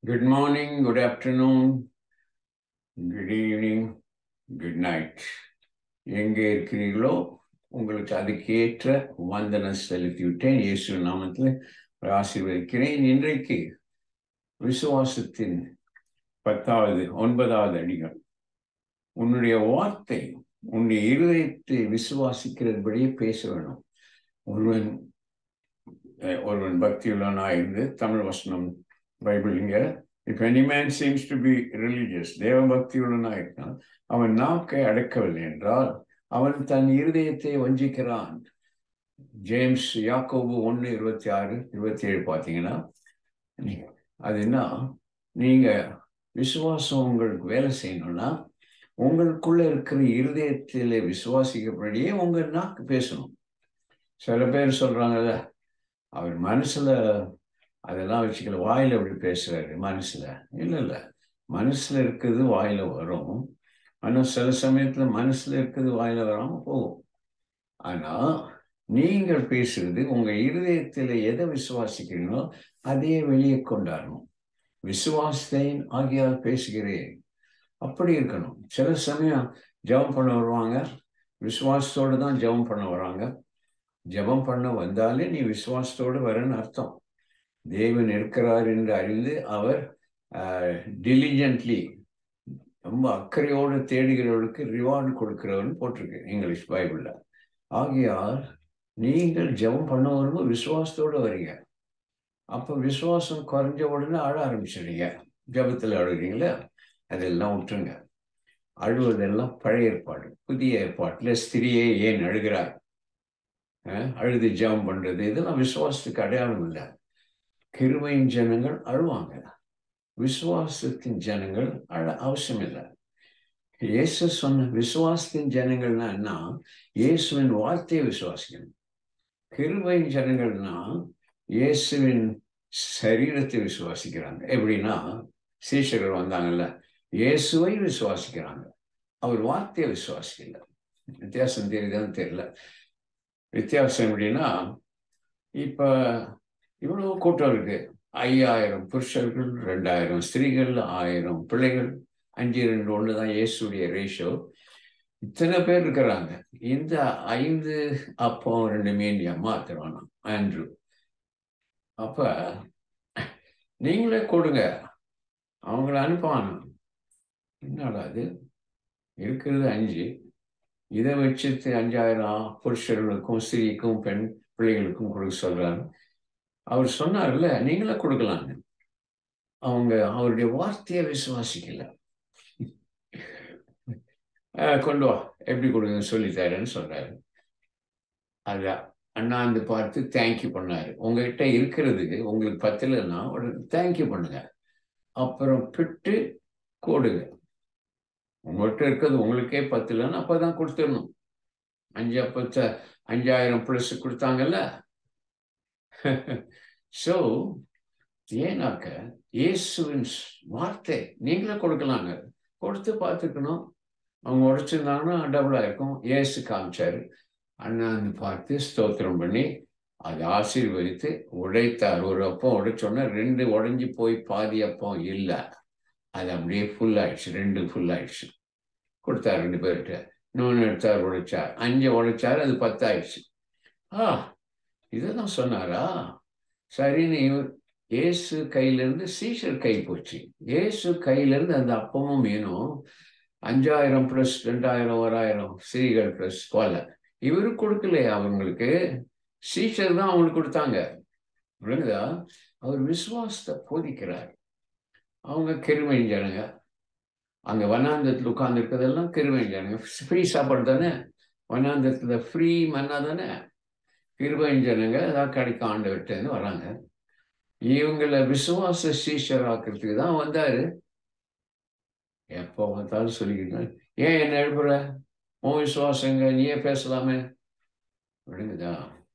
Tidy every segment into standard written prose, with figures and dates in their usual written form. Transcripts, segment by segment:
Good morning, good afternoon, good evening, good night. எங்கே இருக்கிறீர்களோ உங்களுக்கு அதுக்கேற்ற வந்தனம் செலுத்திவிட்டேன். இயேசு நாமத்தில் ஆசீர்வதிக்கிறேன். இன்றைக்கு விசுவாசத்தின் 9வது அடிகள். உன்னுடைய வார்த்தை உன்னுடைய இருதயத்தை விசுவாசிக்கிறபடியே பேச வேணும். ஒருவன் பக்தியுள்ளவனாயிருந்து தமிழ் வசனம் பைபிள் இங்க, if any man seems to be religious, தேவ பக்தியுள்ளவனாயிருக்கான், அவன் நாக்கை அடக்கவில்லை என்றால் அவன் தன் இருதயத்தை வஞ்சிக்கிறான். ஜேம்ஸ் யாக்கோபு 1:26-27 பார்த்தீங்கன்னா, அது என்ன, நீங்க விசுவாசம் உங்களுக்கு வேலை செய்யணும்னா உங்களுக்குள்ள இருக்கிற இருதயத்திலே விசுவாசிக்கப்படியே உங்க நாக்கு பேசணும். சில பேர் சொல்றாங்கல்ல, அவர் மனசுல அதெல்லாம் வச்சுக்கல, வாயில அப்படி பேசுறாரு. மனசுல இல்ல, மனசுல இருக்கிறது வாயில வரும். ஆனா சில சமயத்துல மனசுல இருக்கிறது வாயில வராம போகும். ஆனா நீங்கள் பேசுறது உங்க இருதயத்துல எதை விசுவாசிக்கிறீங்களோ அதையே வெளியே கொண்டாடணும். விசுவாசத்தையும் ஆகியால் பேசுகிறேன், அப்படி இருக்கணும். சில சமயம் ஜெபம் பண்ண வருவாங்க, விசுவாசத்தோடு தான் ஜெபம் பண்ண வராங்க. ஜெபம் பண்ண வந்தாலே நீ விசுவாசத்தோடு வரன்னு அர்த்தம். தேவன் இருக்கிறார் என்று அறிந்து அவர் டிலிஜென்ட்லி, ரொம்ப அக்கறையோடு தேடுகிறவர்களுக்கு ரிவார்டு கொடுக்கிறவர்னு போட்டிருக்கு இங்கிலீஷ் பைபிள்ல. ஆகையால் நீங்கள் ஜெபம் பண்ண வரும்போது விசுவாசத்தோடு வரீங்க. அப்ப விசுவாசம் குறைஞ்ச உடனே அழ ஆரம்பிச்சிடுறீங்க. ஜெபத்தில் அழுகிறீங்களா, அதெல்லாம் விட்டுருங்க. அழுவதெல்லாம் பழைய ஏற்பாடு. புதிய ஏற்பாட்டுல ஸ்திரியே ஏன் அழுகிறாய், அழுது ஜெபம் பண்றது, இதெல்லாம் விசுவாசத்துக்கு அடையாளம் இல்லை. கிருபையின் ஜனங்கள் அழுவாங்க, விசுவாசத்தின் ஜனங்கள் அழ அவசியம் இல்லை. இயேசு சொன்ன விசுவாசத்தின் ஜனங்கள்னா என்ன? இயேசுவின் வார்த்தையை விசுவாசிக்கணும். கிருபையின் ஜனங்கள்னா இயேசுவின் சரீரத்தை விசுவாசிக்கிறாங்க. எப்படின்னா, சீஷர்கள் வந்தாங்கல்ல, இயேசுவை விசுவாசிக்கிறாங்க, அவர் வார்த்தையை விசுவாசிக்கல. வித்தியாசம் தெரியுதான்னு தெரியல. வித்தியாசம் எப்படின்னா, இப்ப இவ்வளவு கூட்டம் இருக்கு, 5000 புருஷர்கள், 2000 ஸ்திரீகள், 1000 பிள்ளைகள், 5:2 தான் இயேசுடைய ரேஷியோ. இத்தனை பேர் இருக்கிறாங்க. இந்த 5 அப்பம் 2 மீன் மாத்திரம் ஆண்ட்ரூ. அப்ப நீங்களே கொடுங்க, அவங்கள அனுப்புவாங்க. என்னடா அது, இருக்கிறது 5, இதை வச்சுட்டு 5000 புருஷர்களுக்கும் ஸ்திரீக்கும் பெண் பிள்ளைகளுக்கும் கொடுக்க சொல்றாரு. அவர் சொன்னார்ல, நீங்களே கொடுக்கலாங்க. அவங்க அவருடைய வார்த்தையை விசுவாசிக்கல. கொண்டு வா, எப்படி கொடுங்க சொல்லித்தாருன்னு சொல்றாரு. அத அண்ணாந்து பார்த்து தேங்க்யூ பண்ணாரு. உங்ககிட்ட இருக்கிறது உங்களுக்கு பத்தலைன்னா உடனே தேங்க்யூ பண்ணுங்க, அப்புறம் பிட்டு கொடுங்க. உங்கள்கிட்ட இருக்கிறது உங்களுக்கே பத்தலைன்னா அப்பதான் கொடுத்துடணும். 5 அப்பத்தை 5000 பிளஸ் கொடுத்தாங்கல்ல. சோ ஏன்னாக்க இயேசுவின் வார்த்தை நீங்களே கொடுக்கலாங்க. கொடுத்து பார்த்துக்கணும். அவங்க உடைச்சிருந்தாங்கன்னா டபுளா இருக்கும். இயேசு காமிச்சாரு, அண்ணாந்து பார்த்து ஸ்தோத்திரம் பண்ணி அதை ஆசீர்வதித்து உடைத்தார். ஒரு அப்பம் உடைச்சோன்னா 2 உடைஞ்சி போய் பாதி அப்பம் இல்லை, அது அப்படியே ஃபுல் ஆயிடுச்சு. 2 ஃபுல் ஆயிடுச்சு. கொடுத்தாரு 2 பேர்கிட்ட. இன்னொன்று எடுத்தார், உடைச்சார். 5 உடைச்சாரு, அது 10 ஆயிடுச்சு. இதுதான் சொன்னாரா? சரின்னு இயேசு கையிலிருந்து சீஷர் கை போச்சு. இயேசு கையிலிருந்து அந்த அப்பமும் மீனும் 5000 பிளஸ் 2000 1000 ஸ்திரீகள் பிளஸ் போல இவரு கொடுக்கலையா அவங்களுக்கு, சீஷர் தான் அவங்களுக்கு கொடுத்தாங்க. விளங்குதா? அவர் விசுவாசத்தை போதிக்கிறார். அவங்க கிருபை ஜனங்க. அங்க வனாந்தரத்தில் உட்கார்ந்து இருக்கிறதெல்லாம் கிருபை ஜனங்க. ஃப்ரீ சாப்பாடு தானே, வனாந்தரத்துல ஃப்ரீ மன்னா தானே. கிருபை ஜனங்க ஏதாவது கிடைக்க ஆண்டவர்கிட்ட வராங்க. இவங்களை விசுவாச சீஷர் ஆக்கிறதுக்கு தான் வந்தாரு. எப்போ பார்த்தாலும் சொல்லிக்கிட்டு, ஏன் என்ன எழுப்புற, உன் விசுவாசங்க நீயே பேசலாமே. விடுங்குதா?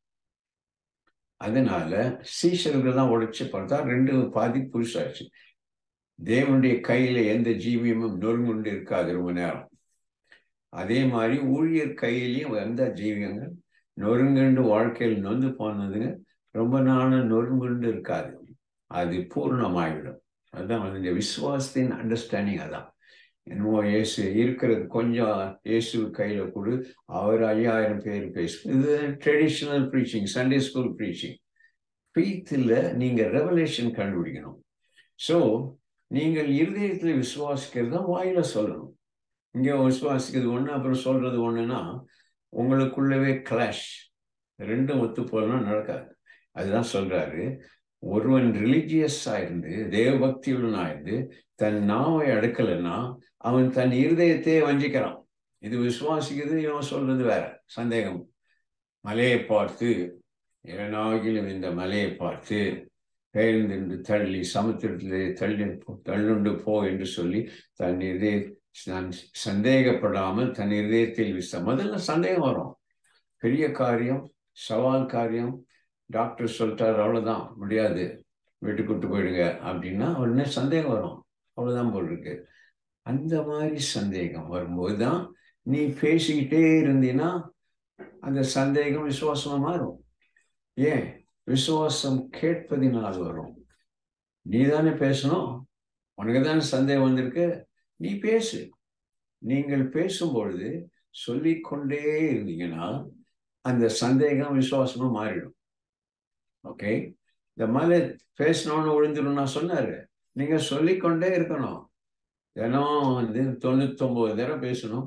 அதனால சீஷர்கள் தான் உடைச்சு பார்த்தா 2 பாதி புதுசாச்சு. தேவனுடைய கையில எந்த ஜீவியமும் நொறுங்குண்டு இருக்காது ரொம்ப நேரம். அதே மாதிரி ஊழியர் கையிலையும் எந்த ஜீவியங்கள் நொறுங்குண்டு வாழ்க்கையில் நொந்து போனதுங்க ரொம்ப நாள் நொறுங்குண்டு இருக்காது, அது பூர்ணமாகிடும். அதுதான் இந்த விசுவாசத்தின் அண்டர்ஸ்டாண்டிங். அதான் என்னமோ இயேசு இருக்கிறது கொஞ்சம் இயேசு கையில கொடு, அவர் 5000 பேர் பேசும். இது traditional preaching, Sunday school preaching. ஃபெய்த்தில் நீங்க ரெவலேஷன் கண்டுபிடிக்கணும். ஸோ நீங்கள் இருதயத்தில் விசுவாசிக்கிறது தான் வாயில சொல்லணும். இங்கே விசுவாசிக்கிறது ஒன்று, அப்புறம் சொல்றது ஒன்றுனா உங்களுக்குள்ளவே கிளாஷ், ரெண்டும் ஒத்து போகலாம் நடக்காது. அதுதான் சொல்றாரு, ஒருவன் ரிலிஜியஸா இருந்து தேவபக்தியுடன் இருந்து தன் நாவை அடக்கலைன்னா அவன் தன் இருதயத்தையே வஞ்சிக்கிறான். இது விசுவாசிக்கிறது, இவன் சொல்றது வேற. சந்தேகம், மலையை பார்த்து எவனாகிலும் இந்த மலையை பார்த்து பெயர்ந்து தள்ளி சமுத்திரத்திலே தள்ளுண்டு போ என்று சொல்லி தன் இதய சந்தேகப்படாமல் தன் இதயத்தில் முதல்ல சந்தேகம் வரும். பெரிய காரியம், சவால் காரியம், டாக்டர் சொல்லிட்டார் அவ்வளோதான் முடியாது, வீட்டுக்கு கூட்டு போயிடுங்க அப்படின்னா உடனே சந்தேகம் வரும். அவ்வளோதான் போல் இருக்கு. அந்த மாதிரி சந்தேகம் வரும்போது தான் நீ பேசிக்கிட்டே இருந்தீன்னா அந்த சந்தேகம் விசுவாசமா மாறும். ஏன்? விசுவாசம் கேட்பதினால் வரும். நீ தானே பேசணும், உனக்கு தானே சந்தேகம் வந்திருக்கு, நீ பேசு. நீங்கள் பேசும்பொழுது சொல்லிக்கொண்டே இருந்தீங்கன்னா அந்த சந்தேகம் விசுவாசமா மாறிடும். ஓகே, இந்த மலை பேசணும்னு விழுந்துடும் நான் சொன்னாரு. நீங்க சொல்லிக்கொண்டே இருக்கணும். தினம் 99 தடவை பேசணும்.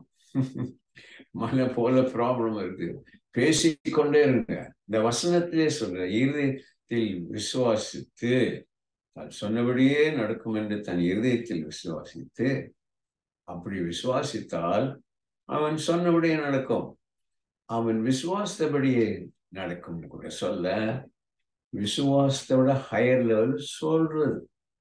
மலை போல ப்ராப்ளம் இருக்கு, பேசிக்கொண்டே இருங்க. இந்த வசனத்திலே சொல்ற, இருதயத்தில் விசுவாசித்து சொன்னபடியே நடக்கும் என்று தன் இருதயத்தில் விசுவாசித்து, அப்படி விசுவாசித்தால் அவன் சொன்னபடியே நடக்கும். அவன் விசுவாசத்தபடியே நடக்கும் கூட சொல்ல, விசுவாசத்தை விட ஹையர் லெவல் சொல்றது.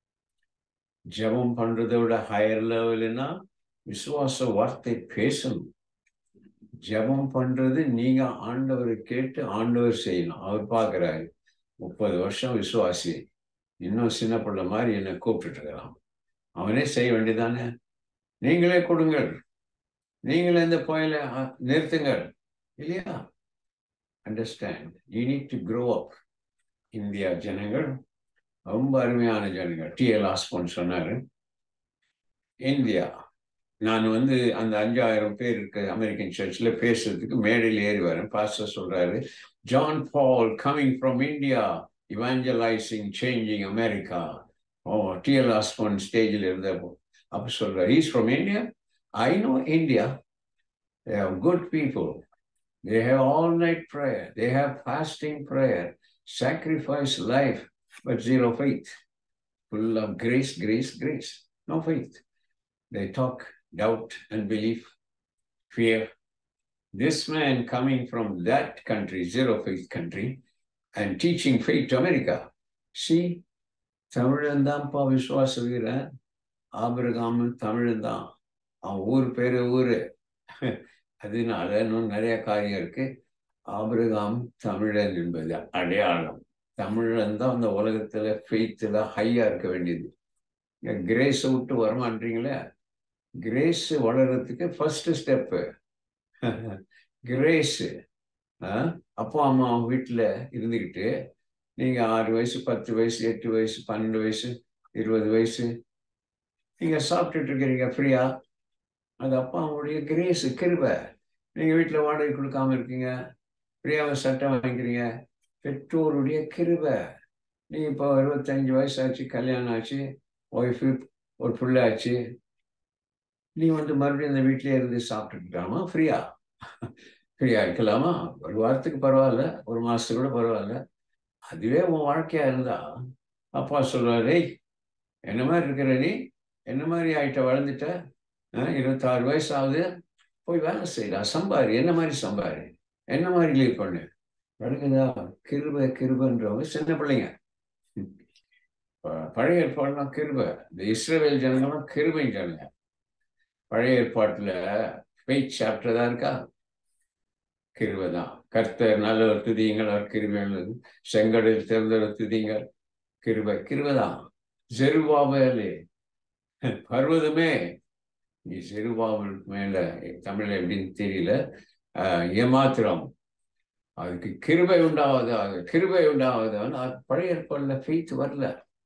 ஜெபம் பண்றதை விட ஹையர் லெவல்னா விசுவாச வார்த்தை பேசணும். ஜெபம் பண்றது நீங்க ஆண்டவரை கேட்டு ஆண்டவர் செய்யணும். அவர் பார்க்கிறாரு, 30 வருஷம் விசுவாசி, இன்னும் சின்ன பிள்ளை மாதிரி என்னை கூப்பிட்டு இருக்கிறான், அவனே செய்ய வேண்டியதானே. நீங்களே கொடுங்கள், நீங்களே இந்த புயலை நிறுத்துங்கள், இல்லையா? Understand, you need to grow up. India ஜனங்கள் ரொம்ப அருமையான ஜனங்கள். டிஎல் ஆஸ்போன் சொன்னாரு, இந்தியா, நான் அந்த 5000 பேர் இருக்க அமெரிக்கன் சர்ச்சில் பேசுறதுக்கு மேடையில் ஏறி வரேன். பாஸ்டர் சொல்றாரு, John Paul coming from India evangelizing changing America. TL Osborn ஸ்டேஜில் இருந்தப்போ அப்போ சொல்றாரு, he's from India, I know India, they have good people, they have all night prayer, they have fasting prayer, sacrifice life, but zero faith, full of grace, grace, grace, no faith. They talk doubt and belief, fear. This man coming from that country, zero faith country, and teaching faith to America. See, தமிழன் தான்ப்பா விசுவாச வீரன். Abraham தமிழன் தான், அவன் ஊர் பேரு ஊரு. அதனால இன்னும் நிறைய காரியம் இருக்கு. ஆபிரகாம் தமிழன் என்பது அடையாளம். தமிழன் தான் அந்த உலகத்துல ஃபெய்த்துல ஹையா இருக்க வேண்டியது. கிரேஸை விட்டு வரமாட்டீங்களே. கிரேஸ் வளர்றதுக்கு ஃபர்ஸ்ட் ஸ்டெப்பு கிரேஸு. அப்பா அம்மா வீட்டில் இருந்துக்கிட்டு நீங்க 6 வயசு 10 வயசு 8 வயசு 12 வயசு 20 வயசு நீங்க சாப்பிட்டுட்டு இருக்கிறீங்க ஃப்ரீயா, அது அப்பா அம்மாவுடைய கிரேஸ், கிருபை. நீங்க வீட்டில் வாடகை கொடுக்காம இருக்கீங்க, ஃப்ரீயாவை சட்டம் வாங்கிக்கிறீங்க, பெற்றோருடைய கிருபை. நீங்க இப்போ 25 வயசு ஆச்சு, கல்யாணம் ஆச்சு, ஒய்ஃபு ஒரு பிள்ளை ஆச்சு, நீ மறுபடியும் அந்த வீட்டிலே இருந்து சாப்பிட்டுக்கலாமா? ஃப்ரீயா இருக்கலாமா? ஒரு வாரத்துக்கு பரவாயில்ல, ஒரு மாசத்துக்கு கூட பரவாயில்ல. அதுவே உன் வாழ்க்கையா இருந்தா அப்பா சொல்றாரு, என்ன மாதிரி இருக்கிற நீ, என்ன மாதிரி ஆயிட்ட, வளர்ந்துட்ட, 26 வயசு ஆகுது, போய் வேலை செய்யலாம், சம்பாரி, என்ன மாதிரி சம்பாரி, என்ன மாதிரி லீவ் பண்ணு. நடக்குதா? கிருபன்றவங்க சின்ன பிள்ளைங்க. பழைய ஏற்பாடுலாம் கிருபை. இந்த இஸ்ரவேல் ஜனங்கள்லாம் கிருபை ஜனங்க. பழைய ஏற்பாட்டுல ஃபெய்த் சாப்டர் தான் இருக்கா, கிருபை தான். கர்த்தர் நல்லவர் துதியுங்கள், அவர் கிருபை உள்ளது, செங்கடல் திறந்தவர் துதியுங்கள், கிருபை தான். ஜெருபாபேலே பர்வதமே, நீ ஜெருபாபேல் மேல தமிழ்ல எப்படின்னு தெரியல, ஏமாத்திரம், அதுக்கு கிருபை உண்டாவதாக. பழைய ஏற்பாடுல ஃபெய்த் வரல.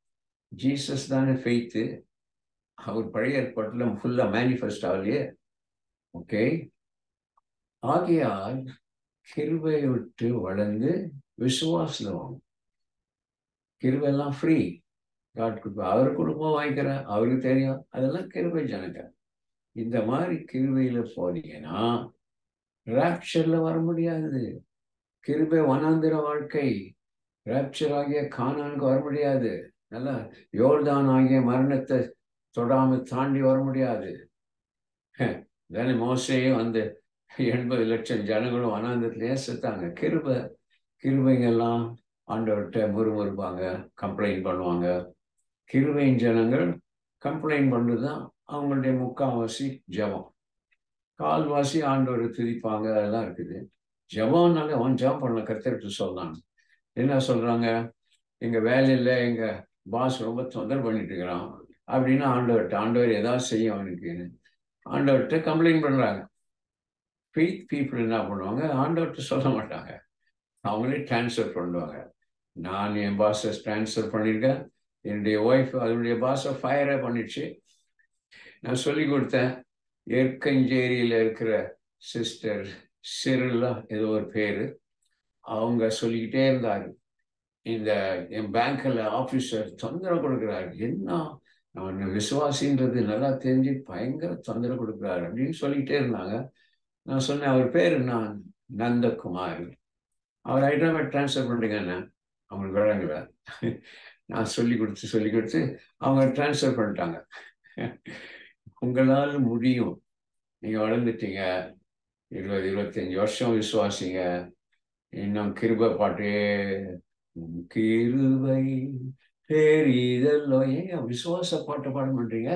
ஜீசஸ் தானே ஃபெய்த்து. அவர் பழைய ஏற்பாட்டில் ஃபுல்லா மேனிஃபெஸ்ட் ஆகலையே. ஓகே, ஆகையால் கிருபையை விட்டு வளர்ந்து விசுவாசம் வாங்க. கிருபெல்லாம் ஃப்ரீ. அவர் குடும்பம் வாங்கிக்கிறேன், அவருக்கு தெரியும், அதெல்லாம் கிருபை ஜனங்க. இந்த மாதிரி கிருபையில போனீங்கன்னா ராப்சர்ல வர முடியாது. கிருபை வனாந்திர வாழ்க்கை. ராப்சர் ஆகிய கானானுக்கு வர முடியாது. நல்லா யோர்தான் ஆகிய மரணத்தை தொடாம தாண்டி வர முடியாது. தானே மோசையும் அந்த 80 லட்சம் ஜனங்களும் வனாந்திரத்திலேயே செத்தாங்க. கிருபைங்கெல்லாம் ஆண்டவர்கிட்ட முறுமுறுப்பாங்க, கம்ப்ளைண்ட் பண்ணுவாங்க. கிருபையின் ஜனங்கள் கம்ப்ளைண்ட் பண்ணுறதுதான் அவங்களுடைய முக்கால்வாசி ஜபம். கால்வாசி ஆண்டவர் துதிப்பாங்க, அதெல்லாம் இருக்குது. ஜபம்னால அவன் ஜபம் பண்ண கருத்து சொல்றாங்க. என்ன சொல்றாங்க? எங்க வேலையில் எங்க பாஸ் ரொம்ப தொந்தரவு பண்ணிட்டு இருக்கிறான் அப்படின்னு ஆண்டவர் ஏதாவது செய்யும் அவனுக்குன்னு ஆண்டவர்கிட்ட கம்ப்ளைண்ட் பண்றாங்க. ஃபெய்த் பீப்புள் என்ன பண்ணுவாங்க? ஆண்டவர்கிட்ட சொல்ல மாட்டாங்க, அவங்களே டிரான்ஸ்ஃபர் பண்ணுவாங்க. நான் என் பாஸை டிரான்ஸ்ஃபர் பண்ணியிருக்கேன், என்னுடைய ஒய்ஃப் அதனுடைய பாஸை ஃபயரே பண்ணிடுச்சு. நான் சொல்லி கொடுத்தேன். ஏற்கஞ்சேரியில் இருக்கிற சிஸ்டர் சிறுலா ஏதோ ஒரு பேரு, அவங்க சொல்லிக்கிட்டே இருந்தாரு, இந்த என் பேங்க்ல ஆபீசர் தொந்தரவு கொடுக்குறாரு. என்ன, நான் விசுவாசின்றது நல்லா தெரிஞ்சு பயங்கர தொந்தரவு கொடுக்குறாரு அப்படின்னு சொல்லிக்கிட்டே இருந்தாங்க. நான் சொன்னேன், அவர் பேர் நான் நந்தகுமார், அவர் ஹைதராபாத் டிரான்ஸ்ஃபர் பண்ணுறீங்கண்ணா. அவங்களுக்கு வழங்கல. நான் சொல்லி கொடுத்து அவங்க டிரான்ஸ்ஃபர் பண்ணிட்டாங்க. உங்களால் முடியும், நீங்க வளர்ந்துட்டீங்க, 20-25 வருஷம் விசுவாசிங்க. இன்னும் கிருபை பாட்டே, கிருபை பெரிதல்லோ. ஏன் விசுவாச பாட்டை பாட மாட்டீங்க?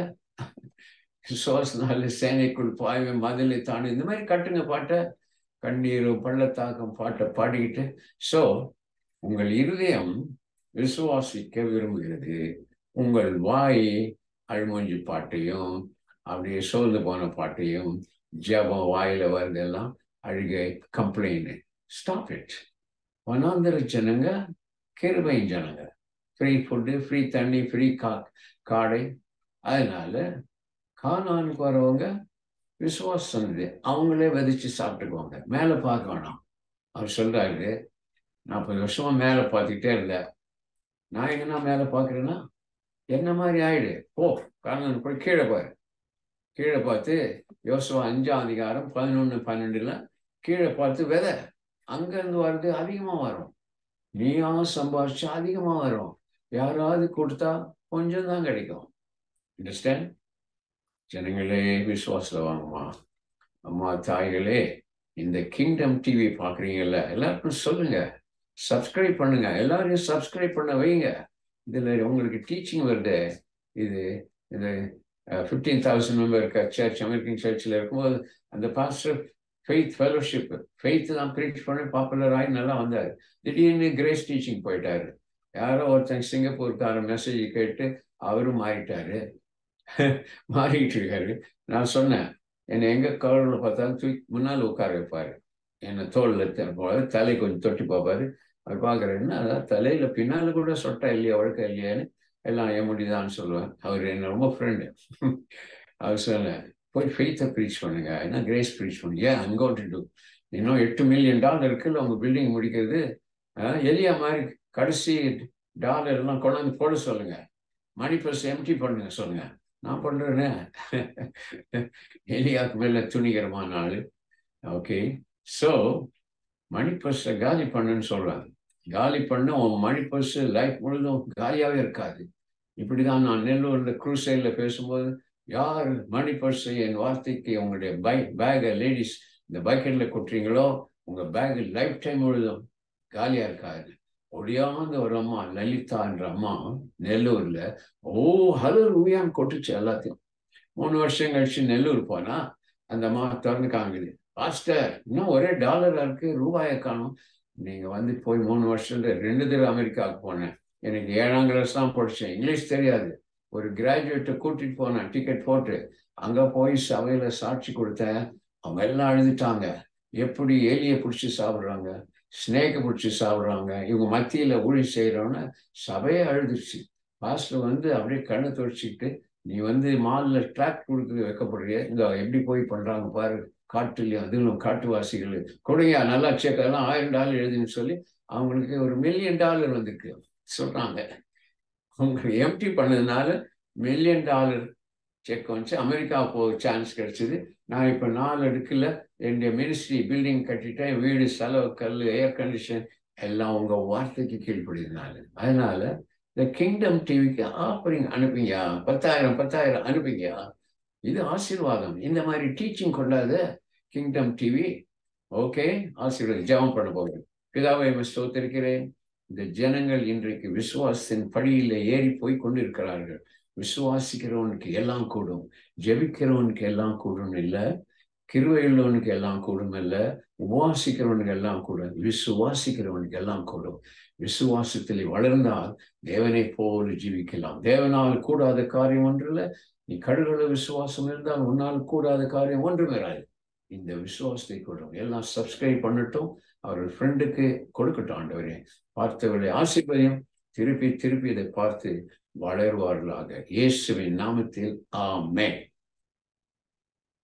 விசுவாசனால சேனைக்குள் பாய்வை மதிலை தாண்டி, இந்த மாதிரி கட்டுங்க பாட்டை. கண்ணீரும் பள்ளத்தாக்கம் பாட்டை பாடிக்கிட்டு. ஸோ உங்கள் இருதயம் விசுவாசிக்க விரும்புகிறது, உங்கள் வாய் அழுமூஞ்சி பாட்டையும் அப்படியே சோர்ந்து போன பாட்டையும் ஜபம் வாயில வருதெல்லாம் அழுகை, கம்ப்ளைண்ட். Stop it. வனாந்திர ஜனங்க கிருபையின் ஜனங்க. ஃப்ரீ ஃபுட்டு, ஃப்ரீ தண்ணி, ஃப்ரீ காடை. அதனால கானானுக்கு வரவங்க விசுவாசம் அவங்களே விதைச்சு சாப்பிட்டுக்குவாங்க, மேலே பார்க்க வேணாம். அவர் சொல்றாரு, 40 வருஷமா மேலே பார்த்துக்கிட்டே இருந்தேன், நான் எங்கன்னா மேலே பார்க்குறேன்னா என்ன மாதிரி ஆயிடு. ஓ, கானான் போய் கீழே பாரு. கீழே பார்த்து யோசுவா 5ஆம் அதிகாரம் 11-12 கீழே பார்த்து விதை அங்கேருந்து வர்றது அதிகமாக வரும். நீயா சம்பாதிச்சா அதிகமாக வரும். யாராவது கொடுத்தா கொஞ்சம் தான் கிடைக்கும். அண்டர்ஸ்டாண்ட்? ஜனங்களே விசுவாசம் வாங்கம்மா. அம்மா தாய்களே, இந்த கிங்டம் டிவி பார்க்குறீங்கல்ல, எல்லாருக்கும் சொல்லுங்க, சப்ஸ்கிரைப் பண்ணுங்க, எல்லாரையும் சப்ஸ்கிரைப் பண்ண வைங்க. இதில் உங்களுக்கு டீச்சிங் வருது. இது 15,000 மெம்பர் இருக்க சர்ச், அமெரிக்கன் சர்ச்சில் இருக்கும்போது அந்த பாஸ்டர் ஃபெய்த் ஃபெலோஷிப், ஃபெய்த் தான் ப்ரீச் பண்ணி பாப்புலர் ஆகி நல்லா வந்தார். திடீர்னு கிரேஸ் டீச்சிங் போயிட்டாரு. யாரோ ஒருத்தன் சிங்கப்பூருக்கார மெசேஜ் கேட்டு அவரும் மாறிட்டாரு. மாறிக்கிட்டு இருக்காரு. நான் சொன்னேன், என்னை எங்க கவர்ல பார்த்தாலும் தூக்கி முன்னால் உட்கார வைப்பாரு, என்னை தோல்ல போல தலை கொஞ்சம் தொட்டி பார்ப்பாரு. அவர் பார்க்குறேன்னா அதான் தலையில பின்னால கூட சொட்டா இல்லையா, வழக்கம் இல்லையான்னு எல்லாம் என் முடிதான்னு சொல்லுவேன். அவர் என்ன ரொம்ப ஃப்ரெண்டு. அவர் சொன்னேன், போய் ஃபெய்த்தை ப்ரீச் பண்ணுங்க, ஏன்னா கிரேஸ் ப்ரீச் பண்ணுங்க. ஏன் அங்கோட்டு டூ, இன்னும் $8 மில்லியன் இருக்குல்ல உங்க பில்டிங் முடிக்கிறது. எலியா மாதிரி கடைசி டாலர் எல்லாம் கொண்டாந்து போட சொல்லுங்க, மணி பர்ஸ் எம்டி பண்ணுங்க சொல்லுங்க. நான் பண்றேன்னு. எலியாவுக்கு மேல துணிகரமான ஆளு. ஓகே, ஸோ மணி பர்ஸை காலி பண்ணுன்னு சொல்றாங்க. காலி பண்ண உன் மணி பர்ஸ் லைஃப் முழுதும் காலியாகவே இருக்காது. இப்படிதான் நான் நெல்லூர்ல குரூசைட்ல பேசும்போது, யார் மணி பர்ஸை என் வார்த்தைக்கு உங்களுடைய பேகை லேடிஸ் இந்த பக்கெட்ல கொட்டுறீங்களோ, உங்க பேக் லைஃப் டைம் முழுதும் காலியா இருக்காது. ஒடியாந்த ஒரு அம்மா, லலிதான்ற அம்மா நெல்லூர்ல ஹல்லேலூயான்னு கொட்டுச்சு எல்லாத்தையும். 3 வருஷம் கழிச்சு நெல்லூர் போனா அந்த அம்மா திறந்து காமிக்குது, பாஸ்டர் இன்னும் ஒரே டாலர் இருக்கு, ரூபாயை காணும். நீங்க வந்து போய் 3 வருஷத்துல 2 தடவை அமெரிக்காவுக்கு போனேன். எனக்கு 7ஆம் கிளாஸ் தான் படிச்சேன், இங்கிலீஷ் தெரியாது. ஒரு கிராஜுவேட்டை கூட்டிட்டு போனேன் டிக்கெட் போட்டு. அங்க போய் சபையில சாட்சி கொடுத்தேன். அவங்க எல்லாம் அழுதுட்டாங்க. எப்படி எலியை பிடிச்சி சாப்பிடுறாங்க, ஸ்னேக்கை பிடிச்சி சாப்பிடுறாங்க, இவங்க மத்தியில ஊழி செய்யறோன்னு சபையே அழுதுச்சு. பாஸ்டர் வந்து அப்படியே கண்ணை துடைச்சிக்கிட்டு, நீ வந்து மாலில் ட்ராக் கொடுத்து வைக்கப்படுறிய, இங்க எப்படி போய் பண்றாங்க பாரு, காட்டுலையும் அதிலும் காட்டுவாசிகள் கொடுங்க, நல்லா செக்கெல்லாம் $1000 எழுதுன்னு சொல்லி அவங்களுக்கு ஒரு $1 million வந்திருக்கு சொல்றாங்க. அவங்க எம்டி பண்ணதுனால $1 million செக் வந்துச்சு. அமெரிக்கா போக சான்ஸ் கிடைச்சது. நான் இப்போ 4 அடுக்குல என்னுடைய மினிஸ்ட்ரி பில்டிங் கட்டிட்டேன். வீடு, செலவு, கல், ஏர் கண்டிஷன் எல்லாம் உங்க வார்த்தைக்கு கீழ்ப்படினால. அதனால இந்த கிங்டம் டிவிக்கு ஆஃபரிங் அனுப்பிங்க, 10,000 அனுப்பிங்க. இது ஆசீர்வாதம். இந்த மாதிரி டீச்சிங் கொண்டாத கிங்டம் டிவி. ஓகே, ஆசீர்வாதம். ஜெபம் பண்ண போகிறேன். பிதாவை ஸ்தோத்திரிக்கிறேன். இந்த ஜனங்கள் இன்றைக்கு விசுவாசத்தின் படியில ஏறி போய் கொண்டு இருக்கிறார்கள். விசுவாசிக்கிறவனுக்கு எல்லாம் கூடும், ஜெபிக்கிறவனுக்கு எல்லாம் கூடும் இல்ல, கிருபையுள்ளவனுக்கு எல்லாம் கூடும் இல்ல, உபவாசிக்கிறவனுக்கு எல்லாம் கூடும், விசுவாசிக்கிறவனுக்கு எல்லாம் கூடும். விசுவாசத்தில் வளர்ந்தால் தேவனை போல ஜீவிக்கலாம். தேவனால் கூடாத காரியம் ஒன்றில்லை. நீ கடுகள விசுவாசம் இருந்தால் உன்னால் கூடாத காரியம் ஒன்றும் வராது. இந்த விசுவாசத்தை கூடும். எல்லாம் சப்ஸ்கிரைப் பண்ணட்டும், அவர்கள் ஃப்ரெண்டுக்கு கொடுக்கட்டும். ஆண்டவரே, பார்த்தவர்களை ஆசீர்வதியும். திருப்பி திருப்பி இதை பார்த்து வளர்வார்களாக. இயேசுவின் நாமத்தில் ஆமென்.